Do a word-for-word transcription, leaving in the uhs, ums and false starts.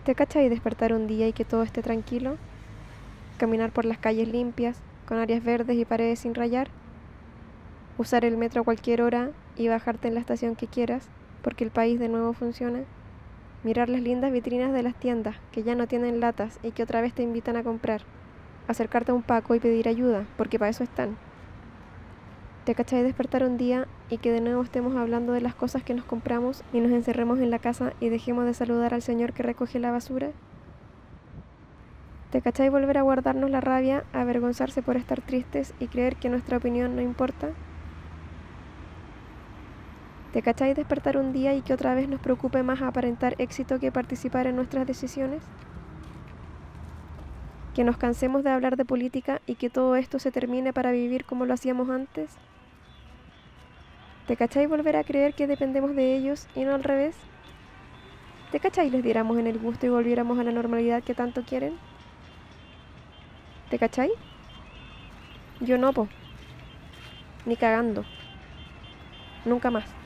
¿Te cachai despertar un día y que todo esté tranquilo? Caminar por las calles limpias, con áreas verdes y paredes sin rayar. Usar el metro a cualquier hora y bajarte en la estación que quieras, porque el país de nuevo funciona. Mirar las lindas vitrinas de las tiendas, que ya no tienen latas y que otra vez te invitan a comprar. Acercarte a un Paco y pedir ayuda, porque para eso están. ¿Te cachai despertar un día y que de nuevo estemos hablando de las cosas que nos compramos y nos encerremos en la casa y dejemos de saludar al señor que recoge la basura? ¿Te cachai volver a guardarnos la rabia, avergonzarse por estar tristes y creer que nuestra opinión no importa? ¿Te cachai despertar un día y que otra vez nos preocupe más aparentar éxito que participar en nuestras decisiones? ¿Que nos cansemos de hablar de política y que todo esto se termine para vivir como lo hacíamos antes? ¿Te cachai volver a creer que dependemos de ellos y no al revés? ¿Te cachai les diéramos en el gusto y volviéramos a la normalidad que tanto quieren? ¿Te cachai? Yo no, po. Ni cagando. Nunca más.